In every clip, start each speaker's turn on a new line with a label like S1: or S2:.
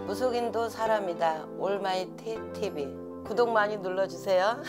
S1: 무속인도 사람이다. 올마이티 TV. 구독 많이 눌러주세요.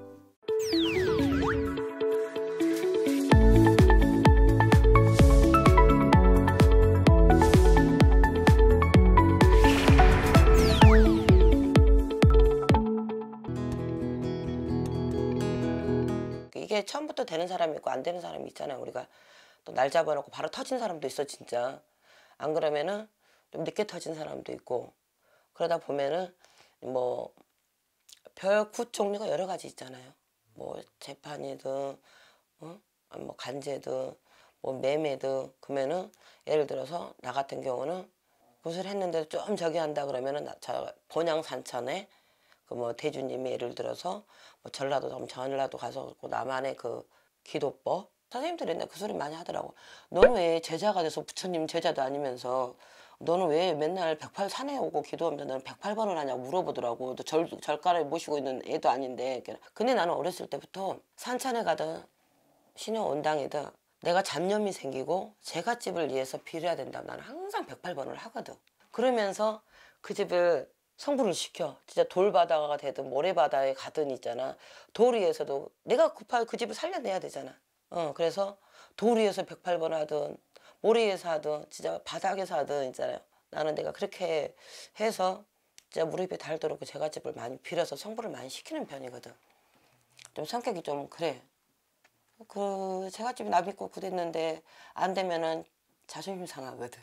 S1: 이게 처음부터 되는 사람이 있고 안 되는 사람이 있잖아요. 우리가 또 날 잡아놓고 바로 터진 사람도 있어 진짜. 안 그러면은 좀 늦게 터진 사람도 있고, 그러다 보면은 뭐 별굿 종류가 여러 가지 있잖아요. 뭐 재판이든 뭐 간제든 뭐 매매든. 그러면은 예를 들어서 나 같은 경우는 굿을 했는데 좀 저기 한다 그러면은 저 본향산천에 그 뭐 대주님이 예를 들어서 뭐 전라도 가서 나만의 그 기도법, 선생님들이 옛날에 그 소리 많이 하더라고. 너는 왜 제자가 돼서 부처님 제자도 아니면서 너는 왜 맨날 108 산에 오고 기도하면서 너는 108번을 하냐고 물어보더라고. 너 절가를 모시고 있는 애도 아닌데. 근데 나는 어렸을 때부터 산천에 가든 신용 원당이든 내가 잡념이 생기고 제갓집을 위해서 빌어야 된다고 나는 항상 108번을 하거든. 그러면서 그 집을 성불을 시켜. 진짜 돌바다가 되든 모래바다에 가든 있잖아. 돌 위에서도 내가 급하게 그 집을 살려내야 되잖아. 그래서 돌 위에서 108번 하든 모래 위에서 하든 진짜 바닥에서 하든 있잖아요. 나는 내가 그렇게 해서 진짜 무릎이 닳도록 제갓집을 많이 빌어서 성불을 많이 시키는 편이거든. 좀 성격이 좀 그래. 그 제갓집이 나 믿고 그랬는데 안 되면은 자존심 상하거든.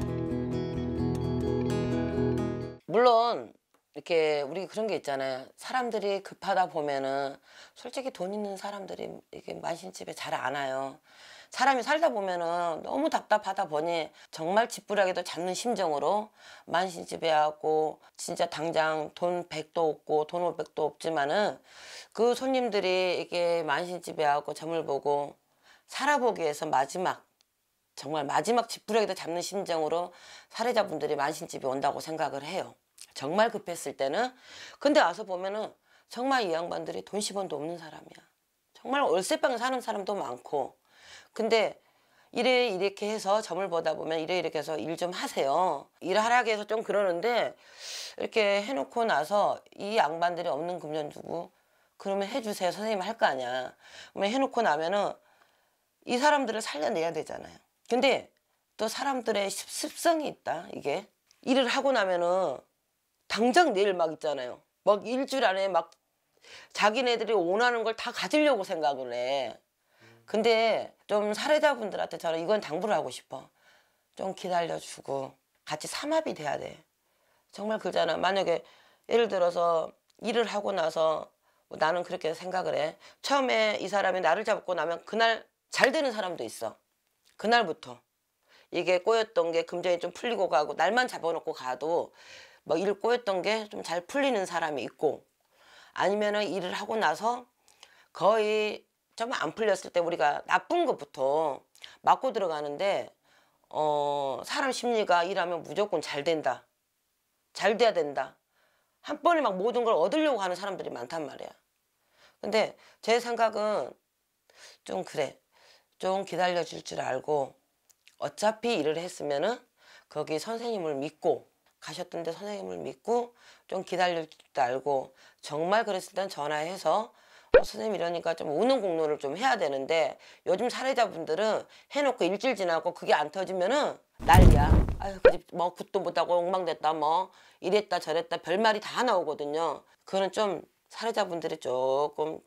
S1: 물론 이렇게 우리 그런 게 있잖아요. 사람들이 급하다 보면은 솔직히 돈 있는 사람들이 이게 만신집에 잘 안 와요. 사람이 살다 보면은 너무 답답하다 보니 정말 지푸라기도 잡는 심정으로 만신집에 와갖고 진짜 당장 돈 100도 없고 돈 500도 없지만은 그 손님들이 이게 만신집에 와갖고 점을 보고 살아보기 위해서 정말 마지막 지푸라기도 잡는 심정으로 사례자분들이 만신집에 온다고 생각을 해요. 정말 급했을 때는. 근데 와서 보면은 정말 이 양반들이 돈 10원도 없는 사람이야. 정말 월세방 사는 사람도 많고. 근데 이렇게 해서 점을 보다 보면 이렇게 해서 일 좀 하세요. 일하라고 해서 좀 그러는데 이렇게 해놓고 나서 이 양반들이 없는 금전 주고 그러면 해주세요. 선생님 할 거 아니야. 그러면 해놓고 나면은 이 사람들을 살려내야 되잖아요. 근데 또 사람들의 습성이 있다. 이게 일을 하고 나면은 당장 내일 막 있잖아요. 막 일주일 안에 막 자기네들이 원하는 걸 다 가지려고 생각을 해. 근데 좀 사례자분들한테 저는 이건 당부를 하고 싶어. 좀 기다려주고 같이 삼합이 돼야 돼. 정말 그러잖아. 만약에 예를 들어서 일을 하고 나서 나는 그렇게 생각을 해. 처음에 이 사람이 나를 잡고 나면 그날 잘 되는 사람도 있어. 그날부터 이게 꼬였던 게 금전이 좀 풀리고 가고 날만 잡아놓고 가도 뭐 일 꼬였던 게 좀 잘 풀리는 사람이 있고, 아니면은 일을 하고 나서 거의 좀 안 풀렸을 때 우리가 나쁜 것부터 맞고 들어가는데 사람 심리가 일하면 무조건 잘 된다. 잘 돼야 된다. 한 번에 막 모든 걸 얻으려고 하는 사람들이 많단 말이야. 근데 제 생각은 좀 그래. 좀 기다려줄 줄 알고 어차피 일을 했으면은 거기 선생님을 믿고 가셨던데 선생님을 믿고 좀 기다릴 줄 알고, 정말 그랬을 땐 전화해서 선생님 이러니까 좀 우는 공론을 좀 해야 되는데 요즘 사례자분들은 해놓고 일주일 지나고 그게 안 터지면은 난리야. 아유 그 집 뭐 굿도 못하고 엉망됐다 뭐 이랬다 저랬다 별말이 다 나오거든요. 그거는 좀 사례자분들이 조금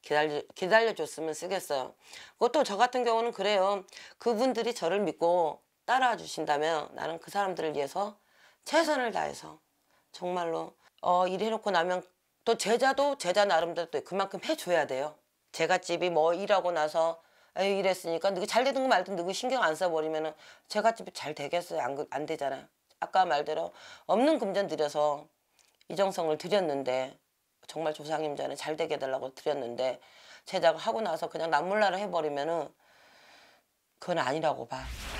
S1: 기다려줬으면 쓰겠어요. 그것도 저 같은 경우는 그래요. 그분들이 저를 믿고 따라와 주신다면 나는 그 사람들을 위해서 최선을 다해서 정말로 일해놓고 나면 또 제자도 제자 나름대로 또 그만큼 해줘야 돼요. 제갓집이 뭐 일하고 나서 에이 이랬으니까 너희 잘 되든 거 말든 너희 신경 안 써버리면은 제갓집이 잘 되겠어요? 안 되잖아요. 아까 말대로 없는 금전 들여서 이정성을 드렸는데 정말 조상님 전에 잘 되게 해달라고 드렸는데 제자가 하고 나서 그냥 남몰라를 해버리면은 그건 아니라고 봐.